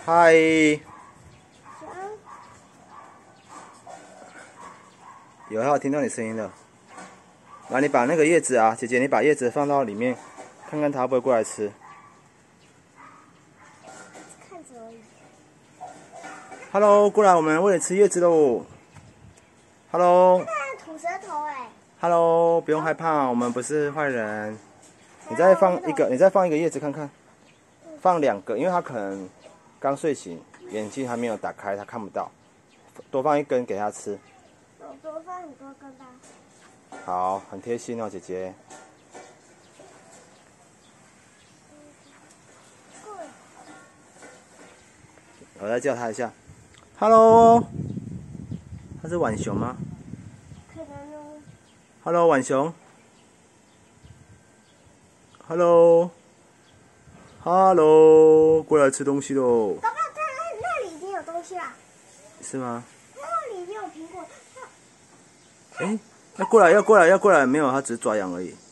嗨，有听到你声音了。来，你把那个叶子啊，姐姐，你把叶子放到里面，看看它会不会过来吃。 看着而已。 Hello， 过来，我们为了吃叶子喽。Hello。 它吐舌头哎。 Hello， 不用害怕，我们不是坏人。你再放一个，你再放一个叶子看看。放2个，因为它可能刚睡醒，眼睛还没有打开，它看不到。多放1根给它吃。 我多放很多根吧。 好，很贴心哦，姐姐。我再叫它一下 ，Hello， 它是浣熊吗？ 可能哦。 Hello， 浣熊。Hello， 过来吃东西喽。 爸爸，那里已经有东西了。 是吗？ 那里面有苹果。 哎，要过来，没有，它只是抓痒而已。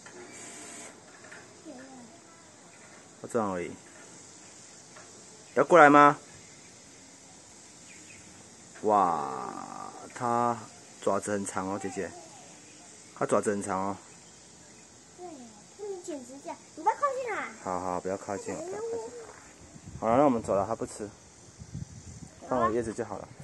它这样而已。要过来吗？哇，它爪子很长哦，姐姐。它爪子很长哦。 对，你剪指甲，你不要靠近啊。 好，不要靠近，不要靠近。好了，那我们走了，它不吃，放我叶子就好了。